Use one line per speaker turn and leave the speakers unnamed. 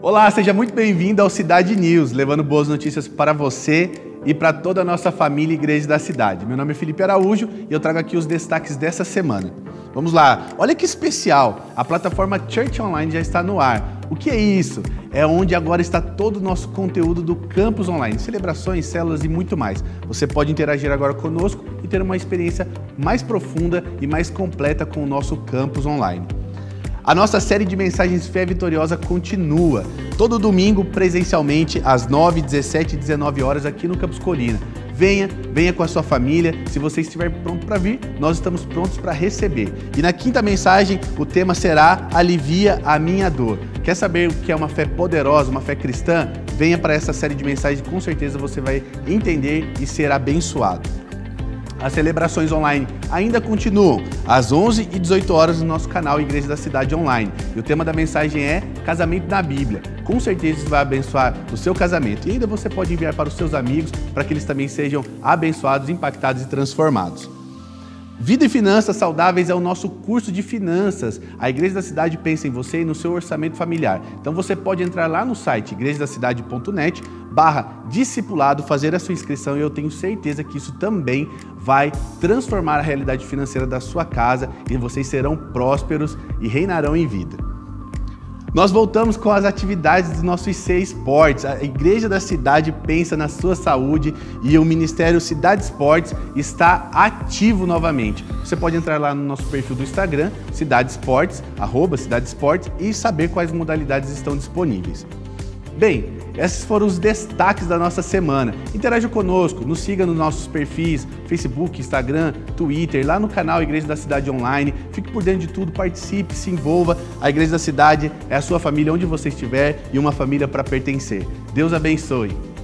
Olá, seja muito bem-vindo ao Cidade News, levando boas notícias para você e para toda a nossa família e igreja da cidade. Meu nome é Felipe Araújo e eu trago aqui os destaques dessa semana. Vamos lá, olha que especial, a plataforma Church Online já está no ar. O que é isso? É onde agora está todo o nosso conteúdo do campus online, celebrações, células e muito mais. Você pode interagir agora conosco e ter uma experiência mais profunda e mais completa com o nosso campus online. A nossa série de mensagens Fé Vitoriosa continua, todo domingo presencialmente às 9, 17 e 19 horas aqui no Campus Colina. Venha com a sua família, se você estiver pronto para vir, nós estamos prontos para receber. E na quinta mensagem, o tema será Alivia a Minha Dor. Quer saber o que é uma fé poderosa, uma fé cristã? Venha para essa série de mensagens, com certeza você vai entender e ser abençoado. As celebrações online ainda continuam, às 11 e 18 horas no nosso canal Igreja da Cidade Online. E o tema da mensagem é Casamento na Bíblia. Com certeza isso vai abençoar o seu casamento. E ainda você pode enviar para os seus amigos, para que eles também sejam abençoados, impactados e transformados. Vida e Finanças Saudáveis é o nosso curso de finanças. A Igreja da Cidade pensa em você e no seu orçamento familiar. Então você pode entrar lá no site igrejadacidade.net/discipulado, fazer a sua inscrição e eu tenho certeza que isso também vai transformar a realidade financeira da sua casa e vocês serão prósperos e reinarão em vida. Nós voltamos com as atividades dos nossos IC Esportes. A Igreja da Cidade pensa na sua saúde e o Ministério Cidade Esportes está ativo novamente. Você pode entrar lá no nosso perfil do Instagram, Cidade Esportes, @Cidade Esportes, e saber quais modalidades estão disponíveis. Bem, esses foram os destaques da nossa semana. Interaja conosco, nos siga nos nossos perfis, Facebook, Instagram, Twitter, lá no canal Igreja da Cidade Online. Fique por dentro de tudo, participe, se envolva. A Igreja da Cidade é a sua família onde você estiver e uma família para pertencer. Deus abençoe.